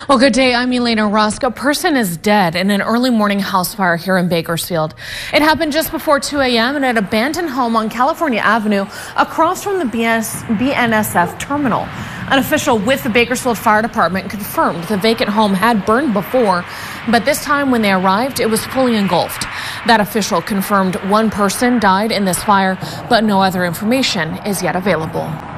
Well, good day. I'm Elena Rusk. A person is dead in an early morning house fire here in Bakersfield. It happened just before 2 a.m. in an abandoned home on California Avenue across from the BNSF terminal. An official with the Bakersfield Fire Department confirmed the vacant home had burned before, but this time when they arrived, it was fully engulfed. That official confirmed one person died in this fire, but no other information is yet available.